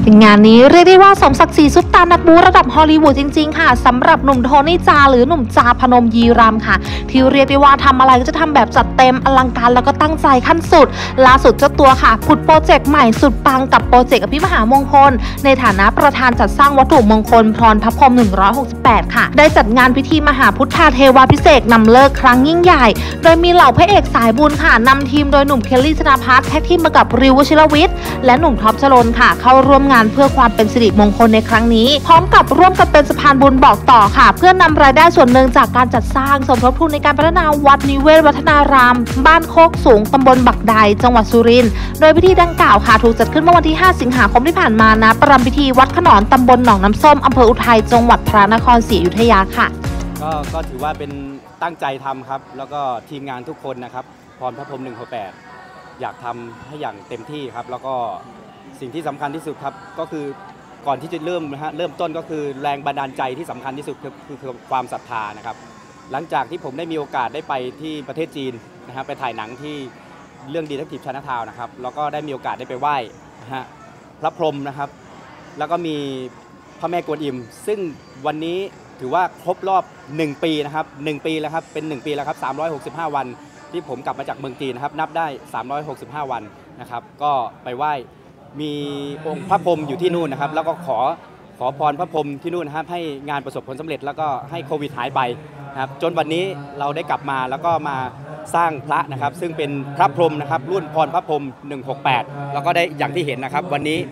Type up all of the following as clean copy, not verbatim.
งานนี้เรียกได้ว่าสมศักดิ์ศรีซุปตานักบูระดับฮอลลีวูดจริงๆค่ะสำหรับหนุ่มโทนี่จาหรือหนุ่มจาพนมยีรำค่ะที่เรียกได้ว่าทำอะไรก็จะทำแบบจัดเต็มอลังการแล้วก็ตั้งใจขั้นสุดล่าสุดเจ้าตัวค่ะผุดโปรเจกต์ใหม่สุดปังกับโปรเจกต์อภิมหามงคลในฐานะประธานจัดสร้างวัตถุมงคลพรพระพรหม168ค่ะได้จัดงานพิธีมหาพุทธาเทวาภิเษกนำเลิกครั้งยิ่งใหญ่โดยมีเหล่าพระเอกสายบุญค่ะนำทีมโดยหนุ่มเคลลี่ธนภัทรแท็กทีมมากับริว วชิรวิทย์และหนุ่มท็อปชลนค่ะเข้าร่วมงานเพื่อความเป็นสิริมงคลในครั้งนี้พร้อมกับร่วมกันเป็นสะพานบุญบอกต่อค่ะเพื่อนำรายได้ส่วนหนึ่งจากการจัดสร้างสมทบทุนในการพัฒนาวัดนิเวศวัฒนารามบ้านโคกสูงตำบลบักใดจังหวัดสุรินทร์โดยพิธีดังกล่าวค่ะถูกจัดขึ้นเมื่อวันที่5สิงหาคมที่ผ่านมาณประรำพิธีวัดขนอนตำบลหนองน้ำส้มอำเภออุทัยจังหวัดพระนครศรีอยุธยาค่ะก็ถือว่าเป็นตั้งใจทำครับแล้วก็ทีมงานทุกคนนะครับพรพระพรหม168อยากทำให้อย่างเต็มที่ครับแล้วก็สิ่งที่สำคัญที่สุดครับก็คือก่อนที่จะเริ่มต้นก็คือแรงบันดาลใจที่สำคัญที่สุดคือความศรัทธานะครับหลังจากที่ผมได้มีโอกาสได้ไปที่ประเทศจีนนะครับไปถ่ายหนังที่เรื่องดีเทคทีฟไชน่าทาวน์นะครับแล้วก็ได้มีโอกาสได้ไปไหว้พระพรหมนะครับแล้วก็มีพระแม่กวนอิมซึ่งวันนี้ถือว่าครบรอบ1 ปีนะครับ1 ปีแล้วครับเป็น1 ปีแล้วครับ365 วันที่ผมกลับมาจากเมืองจีนนะครับนับได้365 วันนะครับก็ไปไหว้มีองค์พระพรหมอยู่ที่นู่นนะครับแล้วก็ขอพรพระพรหมที่นู่นนะครับให้งานประสบผลสำเร็จแล้วก็ให้โควิดหายไปนะครับจนวันนี้เราได้กลับมาแล้วก็มาสร้างพระนะครับซึ่งเป็นพระพรหมนะครับรุ่นพรพระพรหม168แล้วก็ได้อย่างที่เห็นนะครับวันนี้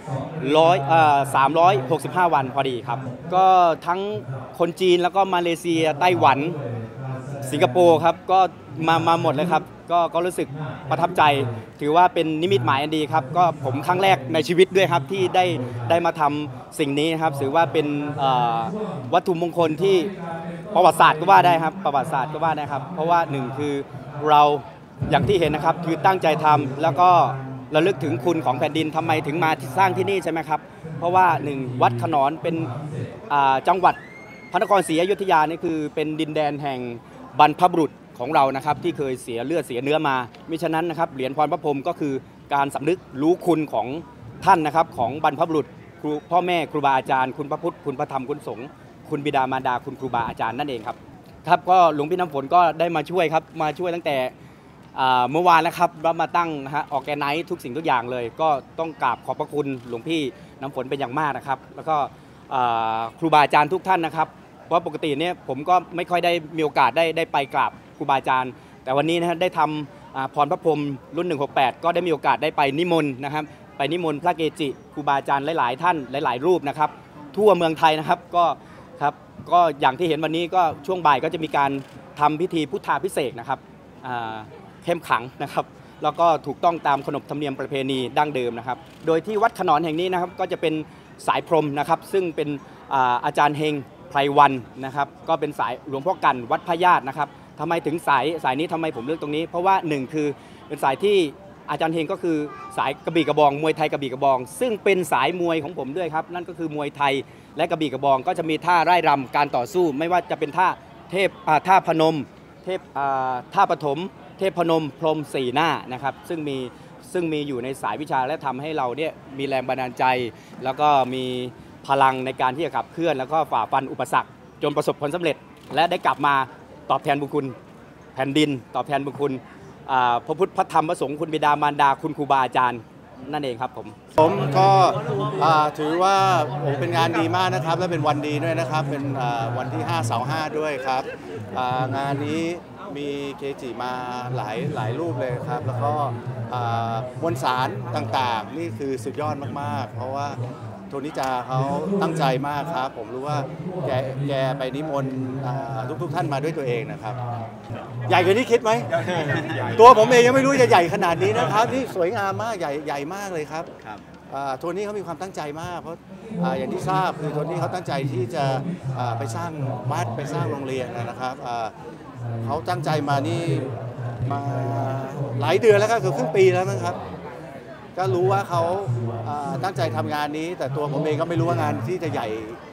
365 วันพอดีครับก็ทั้งคนจีนแล้วก็มาเลเซียไต้หวันสิงคโปร์ครับก็มาหมดเลยครับก็รู้สึกประทับใจถือว่าเป็นนิมิตหมายอันดีครับก็ผมครั้งแรกในชีวิตด้วยครับที่ได้มาทำสิ่งนี้ครับถือว่าเป็นวัตถุมงคลที่ประวัติศาสตร์ก็ว่าได้ครับประวัติศาสตร์ก็ว่าได้ครับเพราะว่า1คือเราอย่างที่เห็นนะครับคือตั้งใจทำแล้วก็ระลึกถึงคุณของแผ่นดินทำไมถึงมาสร้างที่นี่ใช่ไหมครับเพราะว่า1วัดขนอนเป็นจังหวัดพระนครศรีอยุธยานี่คือเป็นดินแดนแห่งบรรพบุรุษของเรานะครับที่เคยเสียเลือดเสียเนื้อมามิฉะนั้นนะครับเหรียญพรพระพรหมก็คือการสำนึกรู้คุณของท่านนะครับของบรรพบุรุษพ่อแม่ครูบาอาจารย์คุณพระพุทธคุณพระธรรมคุณสงฆ์คุณบิดามารดาคุณครูบาอาจารย์นั่นเองครับก็หลวงพี่น้ำฝนก็ได้มาช่วยครับมาช่วยตั้งแต่เมื่อวานแล้วครับเรามาตั้งออกแกไนท์ทุกสิ่งทุกอย่างเลยก็ต้องกราบขอบพระคุณหลวงพี่น้ำฝนเป็นอย่างมากนะครับแล้วก็ครูบาอาจารย์ทุกท่านนะครับเพราะปกติเนี่ยผมก็ไม่ค่อยได้มีโอกาสได้ไปกราบครูบาอาจารย์แต่วันนี้นะได้ทำพรพระพรหมรุ่น168ก็ได้มีโอกาสได้ไปนิมนต์นะครับไปนิมนต์พระเกจิครูบาอาจารย์หลายๆท่านหลายๆรูปนะครับทั่วเมืองไทยนะครับก็อย่างที่เห็นวันนี้ก็ช่วงบ่ายก็จะมีการทำพิธีพุทธาภิเษกนะครับเข้มขังนะครับแล้วก็ถูกต้องตามขนบธรรมเนียมประเพณีดั้งเดิมนะครับโดยที่วัดขนอนแห่งนี้นะครับก็จะเป็นสายพรหมนะครับซึ่งเป็นอาจารย์เฮงไพรวันนะครับก็เป็นสายหลวงพ่อกันวัดพระญาตินะครับทำไมถึงสายนี้ทำไมผมเลือกตรงนี้เพราะว่า1คือเป็นสายที่อาจารย์เฮงก็คือสายกระบี่กระบองมวยไทยกระบี่กระบองซึ่งเป็นสายมวยของผมด้วยครับนั่นก็คือมวยไทยและกระบี่กระบองก็จะมีท่าไร่รำการต่อสู้ไม่ว่าจะเป็นท่าพนมท่าปฐมเทพพนมพรหม4 หน้านะครับซึ่งมีอยู่ในสายวิชาและทำให้เราเนี่ยมีแรงบันดาลใจแล้วก็มีพลังในการที่จะขับเคลื่อนแล้วก็ฝ่าฟันอุปสรรคจนประสบผลสำเร็จและได้กลับมาตอบแทนบุญคุณแผ่นดินตอบแทนบุญคุณพระพุทธพระธรรมพระสงฆ์คุณบิดามารดาคุณครูบาอาจารย์นั่นเองครับผมก็ถือว่าเป็นงานดีมากนะครับและเป็นวันดีด้วยนะครับเป็นวันที่5 เสาร์ 5ด้วยครับงานนี้มีเกจิมาหลายรูปเลยครับแล้วก็มวลสารต่างๆนี่คือสุดยอดมากๆเพราะว่าโทนิจาเขาตั้งใจมากครับผมรู้ว่าแกไปนิมนต์ทุกท่านมาด้วยตัวเองนะครับใหญ่กว่าที่คิดไหม ตัวผมเองยังไม่รู้จะใหญ่ขนาดนี้นะครับนี่สวยงามมากใหญ่มากเลยครับโทนี่เขามีความตั้งใจมากเพราะอย่างที่ทราบคือโทนี่เขาตั้งใจที่จะไปสร้างวัดไปสร้างโรงเรียนนะครับเขาตั้งใจมานี่มาหลายเดือนแล้วก็เกือบครึ่งปีแล้วนะครับก็รู้ว่าเขาตั้งใจทำงานนี้แต่ตัวผมเองก็ไม่รู้ว่างานที่จะใหญ่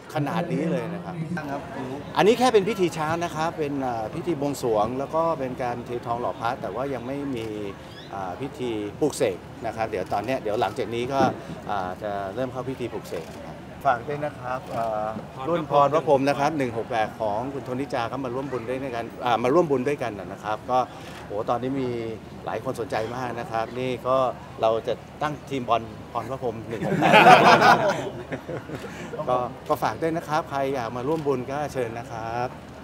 ขนาดนี้เลยนะครับอันนี้แค่เป็นพิธีเช้านะครับเป็นพิธีบวงสรวงแล้วก็เป็นการเททองหล่อพระแต่ว่ายังไม่มีพิธีปลุกเสกนะครับเดี๋ยวตอนนี้เดี๋ยวหลังจากนี้ก็จะเริ่มเข้าพิธีปลุกเสกฝากด้วยนะครับรุ่นพรพระพรหมนะครับ168ของคุณโทนิจาก็มาร่วมบุญด้วยกันมาร่วมบุญด้วยกันนะครับก็โอ้ตอนนี้มีหลายคนสนใจมากนะครับนี่ก็เราจะตั้งทีมบอลพรพระพรหม168ก็ฝากด้วยนะครับใครอยากมาร่วมบุญก็เชิญนะครับ